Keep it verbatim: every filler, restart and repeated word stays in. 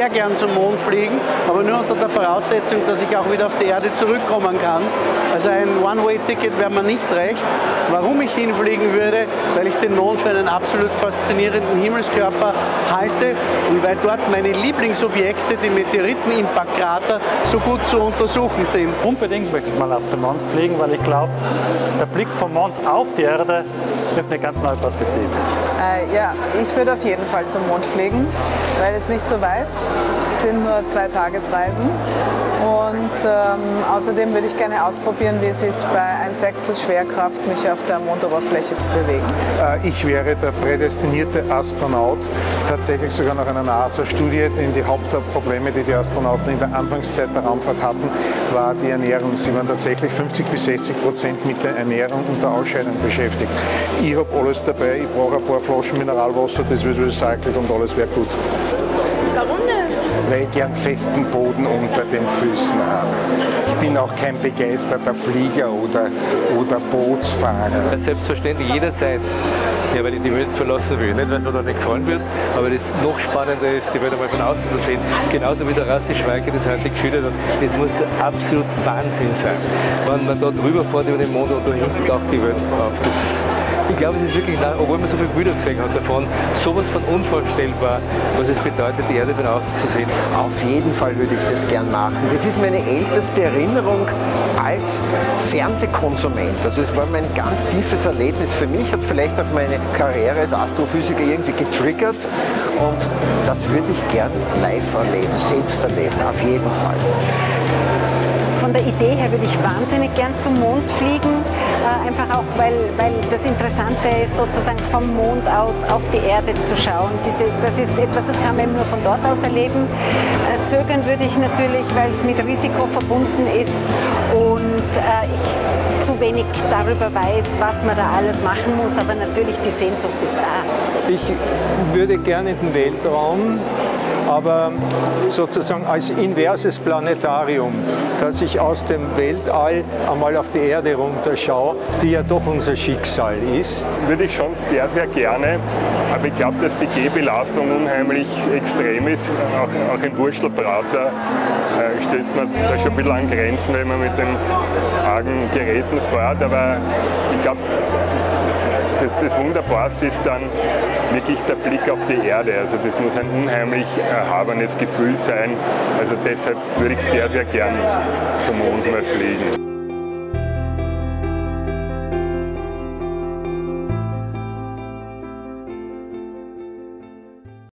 sehr gern zum Mond fliegen, aber nur unter der Voraussetzung, dass ich auch wieder auf die Erde zurückkommen kann. Also ein One-Way-Ticket wäre mir nicht recht. Warum ich hinfliegen würde? Weil ich den Mond für einen absolut faszinierenden Himmelskörper halte und weil dort meine Lieblingsobjekte, die Meteoriten-Impaktkrater, so gut zu untersuchen sind. Unbedingt möchte ich mal auf den Mond fliegen, weil ich glaube, der Blick vom Mond auf die Erde öffnet eine ganz neue Perspektive. Äh, ja, ich würde auf jeden Fall zum Mond fliegen, weil es nicht so weit es sind nur zwei Tagesreisen. Und ähm, außerdem würde ich gerne ausprobieren, wie es ist, bei ein Sechstel Schwerkraft mich auf der Mondoberfläche zu bewegen. Äh, ich wäre der prädestinierte Astronaut, tatsächlich sogar nach einer NASA-Studie, denn die Hauptprobleme, die die Astronauten in der Anfangszeit der Raumfahrt hatten, war die Ernährung. Sie waren tatsächlich fünfzig bis sechzig Prozent mit der Ernährung und der Ausscheidung beschäftigt. Ich habe alles dabei, ich brauche ein paar Flaschen Mineralwasser, das wird recycelt und alles wäre gut. Warum denn? Weil ich gern festen Boden unter den Füßen habe. Ich bin auch kein begeisterter Flieger oder, oder Bootsfahrer. Selbstverständlich jederzeit, ja, weil ich die Welt verlassen will. Nicht, weil es mir da nicht gefallen wird, aber das noch spannender ist, die Welt einmal von außen zu sehen. Genauso wie der Rassi Schweiger das heute geschildert hat. Das muss absolut Wahnsinn sein, wenn man da drüber fährt über den Mond und da hinten taucht die Welt auf. Das, ich glaube, es ist wirklich, obwohl man so viele Bilder gesehen hat davon, sowas von unvorstellbar, was es bedeutet, die Erde von außen zu sehen. Auf jeden Fall würde ich das gern machen. Das ist meine älteste Erinnerung als Fernsehkonsument. Also es war mein ganz tiefes Erlebnis für mich, hat vielleicht auch meine Karriere als Astrophysiker irgendwie getriggert und das würde ich gern live erleben, selbst erleben, auf jeden Fall. Von der Idee her würde ich wahnsinnig gern zum Mond fliegen, äh, einfach auch, weil, weil das Interessante ist, sozusagen vom Mond aus auf die Erde zu schauen. Diese, das ist etwas, das kann man eben nur von dort aus erleben. Äh, zögern würde ich natürlich, weil es mit Risiko verbunden ist und äh, ich zu wenig darüber weiß, was man da alles machen muss, aber natürlich die Sehnsucht ist da. Ich würde gerne in den Weltraum, aber sozusagen als inverses Planetarium, dass ich aus dem Weltall einmal auf die Erde runterschaue, die ja doch unser Schicksal ist. Würde ich schon sehr, sehr gerne, aber ich glaube, dass die Gehbelastung unheimlich extrem ist. Auch, auch im Wurstelbrater äh, stößt man da schon ein bisschen an Grenzen, wenn man mit den argen Geräten fährt, aber ich glaube, Das, das Wunderbarste ist dann wirklich der Blick auf die Erde. Also das muss ein unheimlich erhabenes Gefühl sein. Also deshalb würde ich sehr, sehr gern zum Mond mal fliegen.